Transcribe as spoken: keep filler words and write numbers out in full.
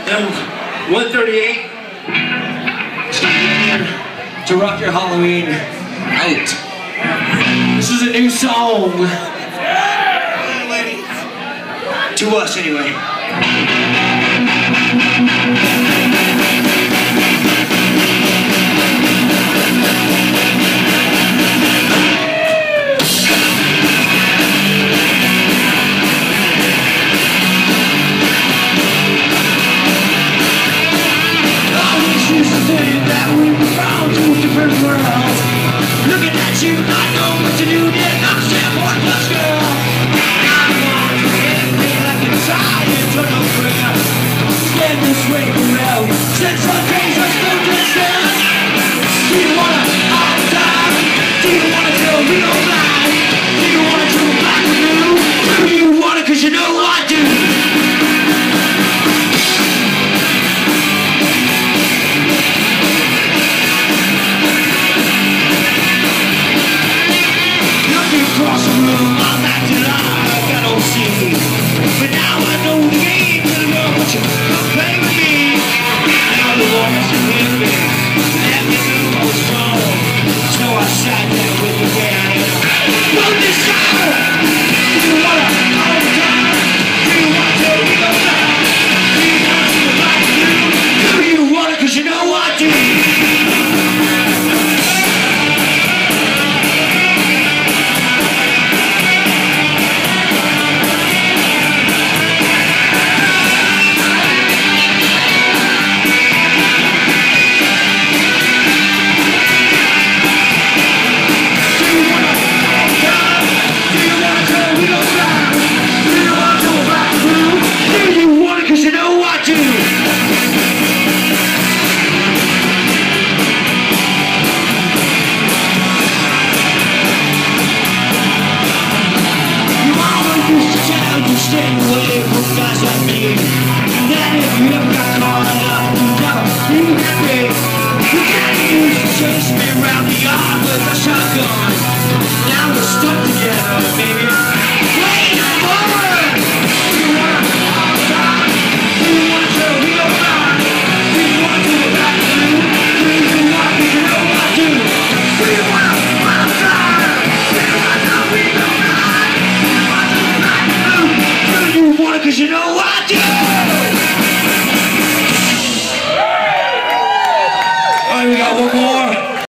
And one thirty-eight. To rock your Halloween out. This is a new song. To us, anyway. Looking at you, not knowing what to do, didn't understand what plus girl. I'm on to get me like a tired turn of prayer. Stand this way around, since some days are still distant. Do you wanna all the time? Do you wanna tell me no lie? Do you wanna do black with you? Do you wanna, cause you know I do. Across the room, I'm acting like I don't see me. But now I know the game, and I know what you're playing with me. Now the ones who hit me, let me do what's wrong. So I sat there with the way I am. Well, this song, do you wanna all the time? Do you wanna tell me no lie? Do you wanna do it like you? Do you wanna, cause you know I do. Stay away from guys like me.